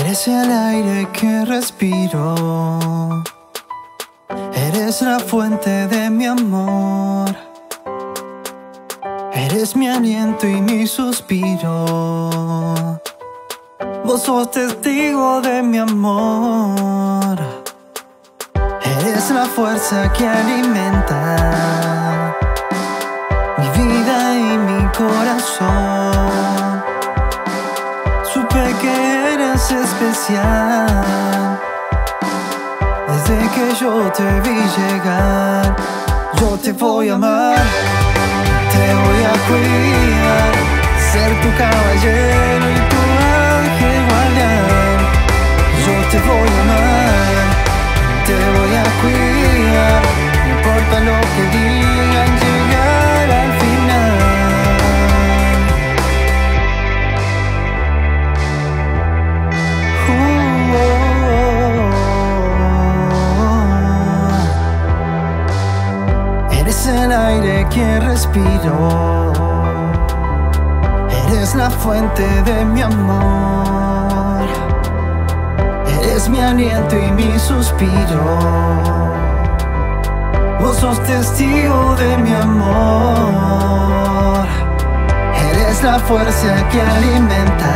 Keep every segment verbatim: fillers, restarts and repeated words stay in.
Eres el aire que respiro, eres la fuente de mi amor, eres mi aliento y mi suspiro. Vos sos testigo de mi amor, eres la fuerza que alimenta mi vida y mi corazón. Supe que eres especial desde que yo te vi llegar. Yo te voy a amar, te voy a cuidar, ser tu caballero y tu ángel guardián. Yo te voy a amar, te voy a cuidar, no importa lo que digan, llegar al final. Uh, oh, oh. Eres el aire que respiro, eres la fuente de mi amor, eres mi aliento y mi suspiro. Vos sos testigo de mi amor, eres la fuerza que alimenta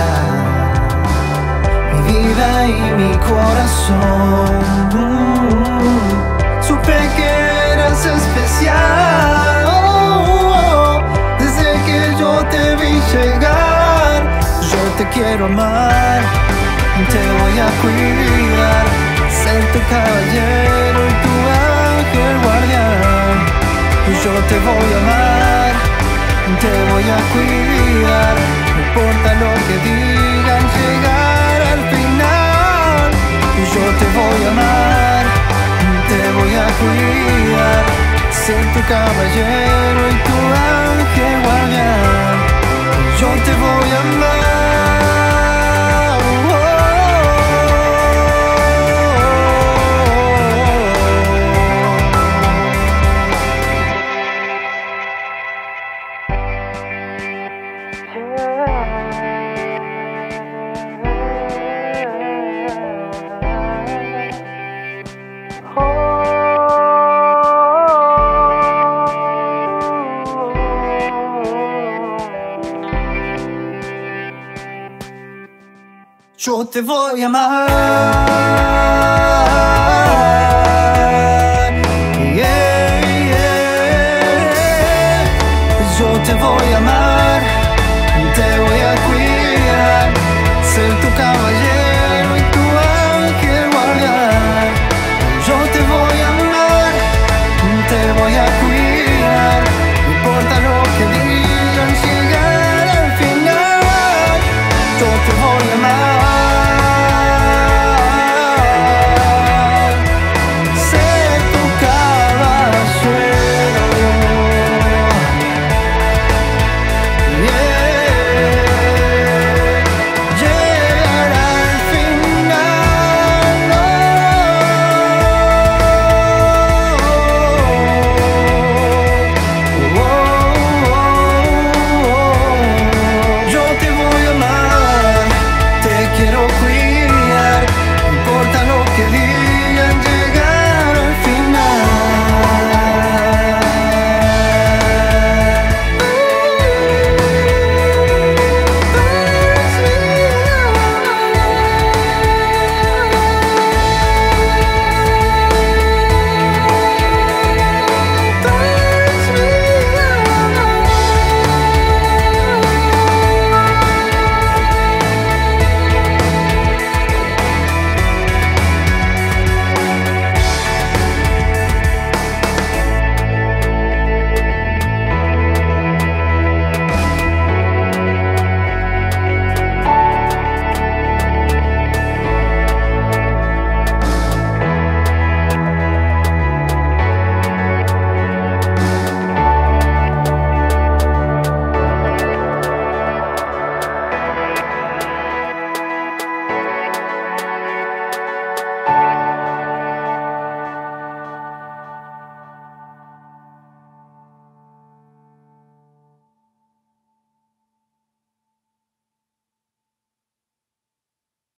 mi vida y mi corazón. Mm, supe que eras especial, oh, oh, desde que yo te vi llegar. Yo te quiero amar, te voy a cuidar, ser tu caballero y tu ángel guardián. Yo te voy a amar, te voy a cuidar, no importa lo que digan, llegar al final. Yo te voy a amar, te voy a cuidar, ser tu caballero y tu ángel guardián. Yo te voy a amar. Yo te voy a amar.